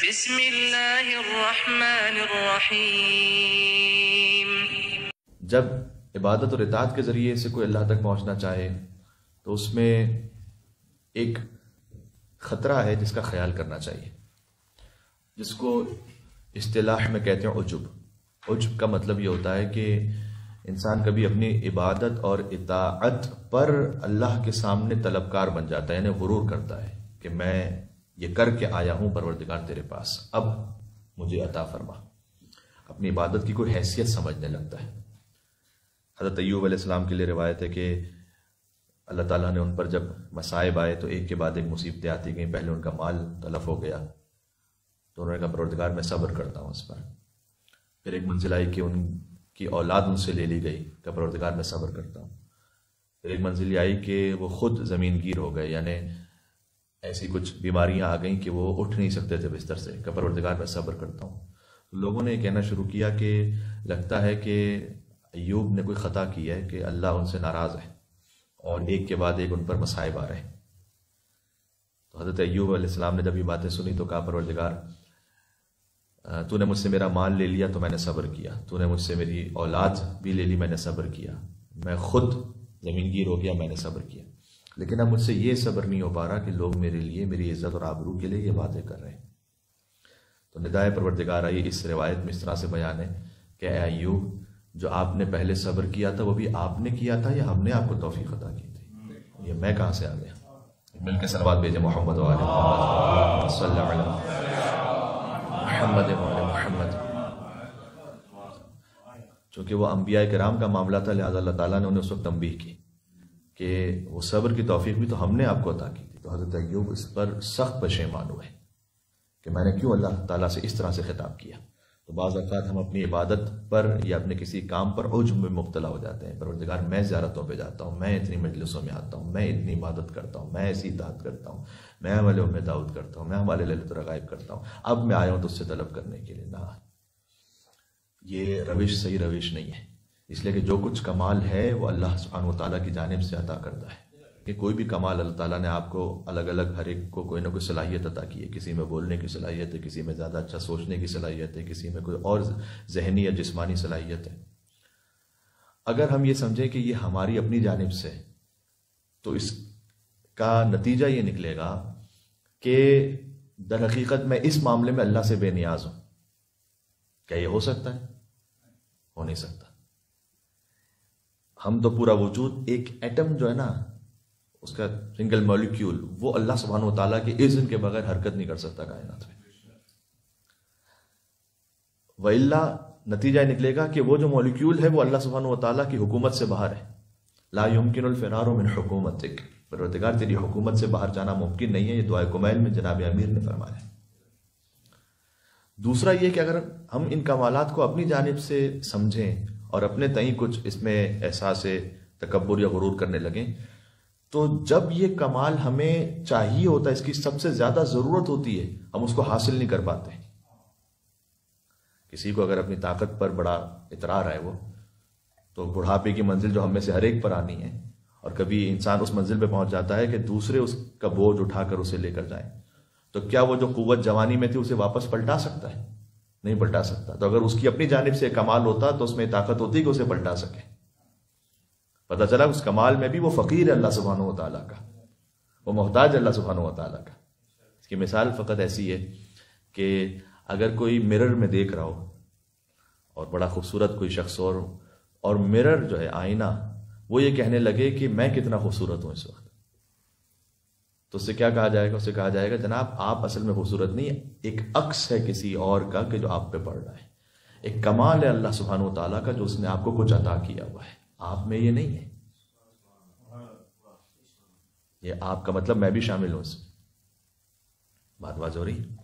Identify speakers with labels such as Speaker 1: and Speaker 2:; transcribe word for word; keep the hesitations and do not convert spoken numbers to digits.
Speaker 1: بسم اللہ الرحمن الرحیم۔
Speaker 2: جب عبادت اور اطاعت کے ذریعے سے کوئی اللہ تک پہنچنا چاہے تو اس میں ایک خطرہ ہے جس کا خیال کرنا چاہیے، جس کو اصطلاح میں کہتے ہیں عجب۔ عجب کا مطلب یہ ہوتا ہے کہ انسان کبھی اپنی عبادت اور اطاعت پر اللہ کے سامنے طلبکار بن جاتا ہے، یعنی غرور کرتا ہے کہ میں یہ کر کے آیا ہوں پروردگار تیرے پاس، اب مجھے عطا فرما، اپنی عبادت کی کوئی حیثیت سمجھنے لگتا ہے۔ حضرت ایوب علیہ السلام کے لیے روایت ہے کہ اللہ تعالیٰ نے ان پر جب مصائب آئے تو ایک کے بعد ایک مصیبتیں آتی گئیں، پہلے ان کا مال تلف ہو گیا تو انہوں نے کہا پروردگار میں صبر کرتا ہوں اس پر۔ پھر ایک منزل آئی کہ ان کی اولاد ان سے لے لی گئی، کہ پروردگار میں صبر کرتا ہوں۔ پھر ایک منزل آئی کہ وہ خود زمین گیر ہو گئے، یعنی ایسی کچھ بیماریاں آ گئیں کہ وہ اٹھ نہیں سکتے تھے بستر سے، کہ پروردگار میں صبر کرتا ہوں۔ لوگوں نے یہ کہنا شروع کیا کہ لگتا ہے کہ ایوب نے کوئی خطا کی ہے کہ اللہ ان سے ناراض ہے اور ایک کے بعد ایک ان پر مصائب آ رہے ہیں۔ تو حضرت ایوب علیہ السلام نے جب یہ باتیں سنی تو کہا پروردگار تو نے مجھ سے میرا مال لے لیا تو میں نے صبر کیا، تو نے مجھ سے میری اولاد بھی لے لی میں نے صبر کیا، میں خود زمین گیر ہو گیا میں نے صبر کیا، لیکن اب مجھ سے یہ صبر نہیں ہو پا رہا کہ لوگ میرے لیے میری عزت اور آبرو کے لیے یہ باتیں کر رہے ہیں۔ تو ندائے پروردگار آئی اس روایت میں اس طرح سے بیان ہے کہ اے ایوب، جو آپ نے پہلے صبر کیا تھا وہ بھی آپ نے کیا تھا یا ہم نے آپ کو توفیق عطا کی تھی؟ یہ میں کہاں سے آ گیا؟ مل کے صلوات بھیجیں محمد و آل محمد صلی اللہ علیہ محمد و آل محمد۔ چونکہ وہ انبیاء کرام کا معاملہ تھا لہذا اللہ تعالیٰ نے انہیں اس وقت تنبیہ کی کہ وہ صبر کی توفیق بھی تو ہم نے آپ کو عطا کی تھی۔ تو حضرت ایوب اس پر سخت پشیمان ہوئے کہ میں نے کیوں اللہ تعالیٰ سے اس طرح سے خطاب کیا۔ تو بعض اوقات ہم اپنی عبادت پر یا اپنے کسی کام پر عجب میں مبتلا ہو جاتے ہیں، پروردگار میں زیارتوں پہ جاتا ہوں، میں اتنی مجلسوں میں آتا ہوں، میں اتنی عبادت کرتا ہوں، میں ایسی اطاعت کرتا ہوں، میں عمل ام داؤد کرتا ہوں، میں عمل لیلۃ الرغائب کرتا ہوں، اب میں آیا ہوں تو اس سے طلب کرنے کے لیے۔ نہ، یہ روش صحیح روش نہیں ہے، اس لیے کہ جو کچھ کمال ہے وہ اللہ سبحانہ و تعالیٰ کی جانب سے عطا کرتا ہے۔ کہ کوئی بھی کمال اللہ تعالیٰ نے آپ کو الگ الگ ہر ایک کو کوئی نہ کوئی صلاحیت عطا کی ہے، کسی میں بولنے کی صلاحیت ہے، کسی میں زیادہ اچھا سوچنے کی صلاحیت ہے، کسی میں کوئی اور ذہنی یا جسمانی صلاحیت ہے۔ اگر ہم یہ سمجھیں کہ یہ ہماری اپنی جانب سے، تو اس کا نتیجہ یہ نکلے گا کہ در حقیقت میں اس معاملے میں اللہ سے بے نیاز ہوں۔ کیا یہ ہو سکتا ہے؟ ہو نہیں سکتا۔ ہم تو پورا وجود، ایک ایٹم جو ہے نا اس کا سنگل مولیکیول، وہ اللہ سبحانہ و تعالیٰ کے اذن کے بغیر حرکت نہیں کر سکتا کائنات میں۔ وَإِلَّا نتیجہ نکلے گا کہ وہ جو مولیکیول ہے وہ اللہ سبحانہ و تعالیٰ کی حکومت سے باہر ہے۔ لا يمكن الفرار من حکومتک، پروردگار تیری حکومت سے باہر جانا ممکن نہیں ہے، یہ دعائے کمیل میں جناب امیر نے فرمایا ہے۔ دوسرا یہ کہ اگر ہم ان کمالات کو اپنی جانب سے سمجھیں اور اپنے تئیں کچھ اس میں احساس تکبر یا غرور کرنے لگیں، تو جب یہ کمال ہمیں چاہیے ہوتا ہے، اس کی سب سے زیادہ ضرورت ہوتی ہے، ہم اس کو حاصل نہیں کر پاتے۔ کسی کو اگر اپنی طاقت پر بڑا اطرار ہے وہ تو بڑھاپے کی منزل جو ہم میں سے ہر ایک پر آنی ہے، اور کبھی انسان اس منزل پہ پہنچ جاتا ہے کہ دوسرے اس کا بوجھ اٹھا کر اسے لے کر جائیں، تو کیا وہ جو قوت جوانی میں تھی اسے واپس پلٹا سکتا ہے؟ نہیں پلٹا سکتا۔ تو اگر اس کی اپنی جانب سے کمال ہوتا تو اس میں طاقت ہوتی کہ اسے پلٹا سکے۔ پتہ چلا اس کمال میں بھی وہ فقیر ہے اللہ سبحانہ و تعالیٰ کا، وہ محتاج اللہ سبحانہ و تعالیٰ کا۔ اس کی مثال فقط ایسی ہے کہ اگر کوئی مرر میں دیکھ رہا ہو اور بڑا خوبصورت کوئی شخص اور اور مرر جو ہے آئینہ وہ یہ کہنے لگے کہ میں کتنا خوبصورت ہوں اس وقت، تو اس سے کیا کہا جائے گا؟ اس سے کہا جائے گا جناب آپ اصل میں خوبصورت نہیں، ایک عکس ہے کسی اور کا کہ جو آپ پہ پڑ رہا ہے، ایک کمال ہے اللہ سبحانہ و تعالیٰ کا جو اس نے آپ کو کچھ عطا کیا ہوا ہے، آپ میں یہ نہیں ہے۔ یہ آپ کا مطلب میں بھی شامل ہوں اس میں، بات واضح ہو رہی ہے؟